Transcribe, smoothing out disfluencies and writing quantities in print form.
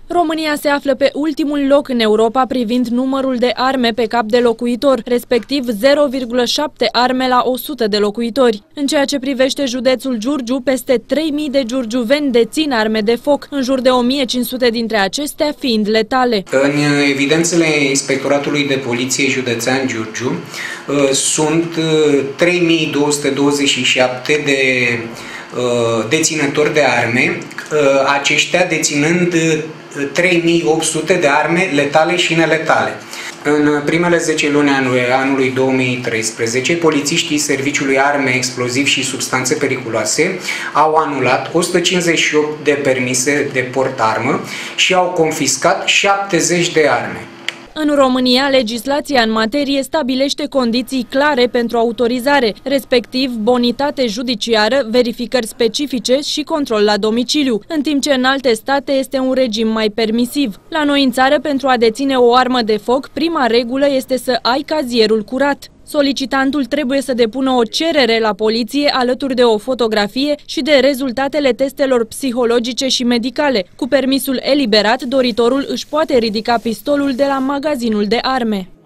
România se află pe ultimul loc în Europa privind numărul de arme pe cap de locuitor, respectiv 0,7 arme la 100 de locuitori. În ceea ce privește județul Giurgiu, peste 3.000 de giurgiuveni dețin arme de foc, în jur de 1.500 dintre acestea fiind letale. În evidențele Inspectoratului de Poliție Județean Giurgiu sunt 3.227 de deținători de arme, aceștia deținând 3.800 de arme letale și neletale. În primele 10 luni anului 2013, polițiștii Serviciului Arme, Explozivi și Substanțe Periculoase au anulat 158 de permise de port-armă și au confiscat 70 de arme. În România, legislația în materie stabilește condiții clare pentru autorizare, respectiv bonitate judiciară, verificări specifice și control la domiciliu, în timp ce în alte state este un regim mai permisiv. La noi în țară, pentru a deține o armă de foc, prima regulă este să ai cazierul curat. Solicitantul trebuie să depună o cerere la poliție alături de o fotografie și de rezultatele testelor psihologice și medicale. Cu permisul eliberat, doritorul își poate ridica pistolul de la magazinul de arme.